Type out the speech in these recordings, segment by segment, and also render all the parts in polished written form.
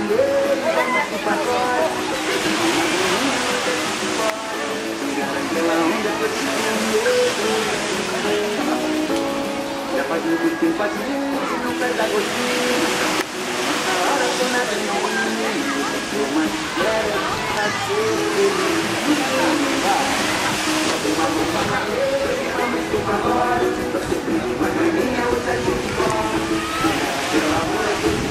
maneiro, vai muito pagode. Aquela onda que eu te já faz muito tempo assim, não sai da gostinho. A hora que eu nada não eu mais quero nascer feliz. Uma roupa maneira, vai muito pagode. Você tem uma galinha, outra de fome. Pelo amor que eu te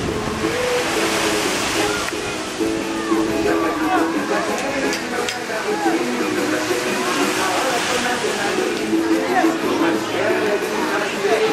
já faz muito tempo assim, não sai da gostinho. A hora que eu nada eu mais quero nascer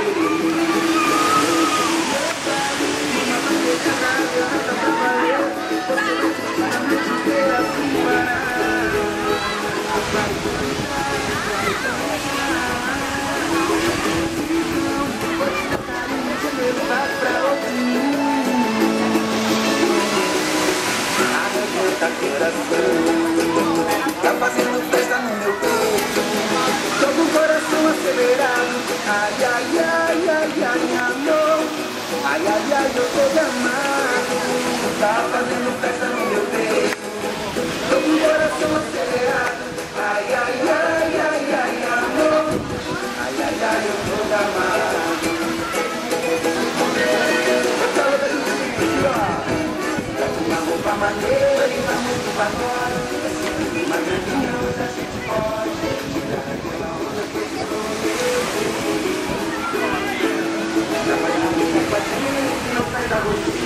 tá fazendo festa no meu peito, tô com o coração acelerado. Ai, ai, ai, ai, ai, amor. Ai, ai, ai, eu tô amado. Tá fazendo festa no meu peito, tô com o coração acelerado. Ai, ai, ai, ai, ai, amor. Ai, ai, ai, eu tô amado. Uma roupa maneira e vai muito pra fora. Uma grandinha, outra gente pode. Já faz muito tempo assim, não sai da rotina.